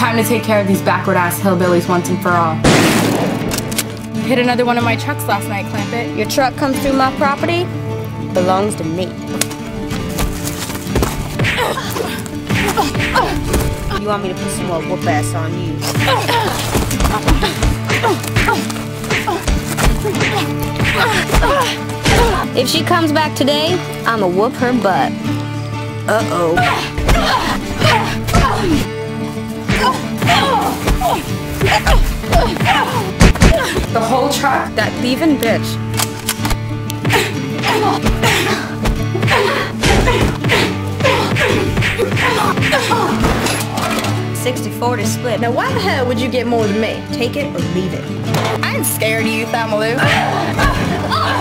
Time to take care of these backward-ass hillbillies once and for all. Hit another one of my trucks last night, Clampett. Your truck comes through my property, belongs to me. You want me to put some more whoop ass on you? If she comes back today, I'ma whoop her butt. Uh-oh. The whole truck? That thieving bitch. 60-40 split. Now why the hell would you get more than me? Take it or leave it. I ain't scared of you, Thamaloo.